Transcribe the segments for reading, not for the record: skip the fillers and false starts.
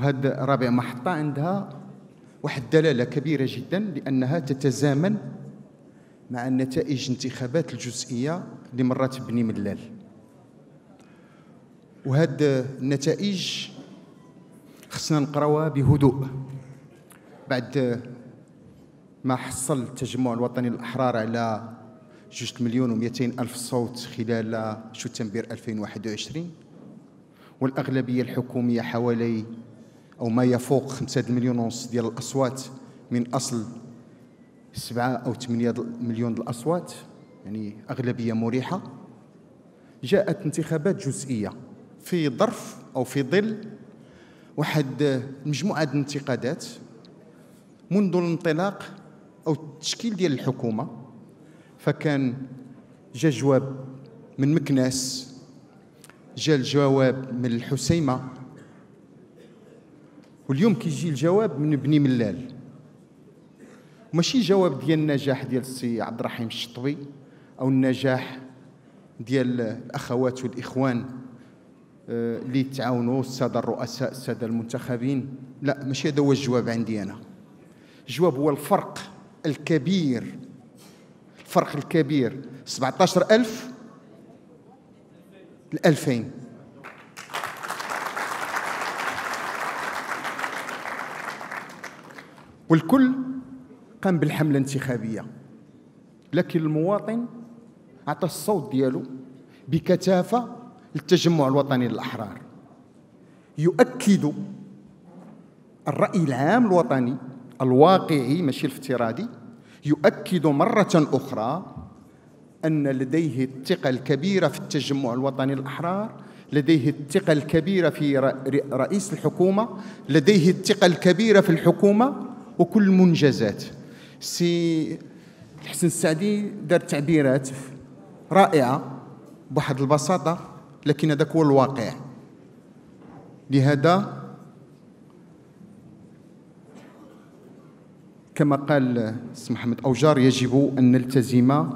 وهذه رابع محطة عندها واحد الدلالة كبيرة جدا، لأنها تتزامن مع النتائج الانتخابات الجزئية اللي مرات بني ملال. وهاد النتائج خصنا نقراوها بهدوء. بعد ما حصل التجمع الوطني للأحرار على 2,200,000 صوت خلال شتنبر 2021، والأغلبية الحكومية حوالي أو ما يفوق 5 مليون ونص ديال الأصوات من أصل 7 أو 8 مليون الأصوات، يعني أغلبية مريحة. جاءت انتخابات جزئية في ظرف أو في ظل واحد مجموعة الانتقادات منذ الانطلاق أو التشكيل ديال الحكومة. فكان جا جواب من مكناس، جا الجواب من الحسيمة، واليوم كيجي الجواب من بني ملال. ماشي جواب ديال النجاح ديال السي عبد الرحيم الشطوي أو النجاح ديال الأخوات والإخوان اللي تعاونوا، السادة الرؤساء، السادة المنتخبين. لا، ماشي هذا هو الجواب عندي أنا. الجواب هو الفرق الكبير، الفرق الكبير 17,000 ل 2000. والكل قام بالحملة الانتخابية، لكن المواطن أعطى الصوت ديالو بكثافة للتجمع الوطني للأحرار، يؤكد الرأي العام الوطني الواقعي ماشي الافتراضي، يؤكد مرة أخرى أن لديه الثقة الكبيرة في التجمع الوطني للأحرار، لديه الثقة الكبيرة في رئيس الحكومة، لديه الثقة الكبيرة في الحكومة وكل المنجزات. سي الحسن السعدي دار تعبيرات رائعة بواحد البساطة، لكن هذاك هو الواقع. لهذا كما قال السي محمد أوجار يجب أن نلتزم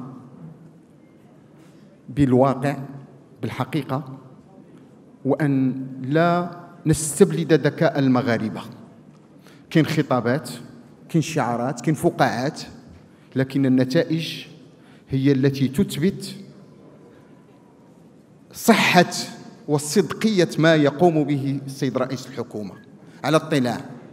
بالواقع بالحقيقة، وأن لا نستبلد ذكاء المغاربة. كاين خطابات، كاين شعارات، كاين فقاعات، لكن النتائج هي التي تثبت صحة وصدقية ما يقوم به السيد رئيس الحكومة. على اطلاع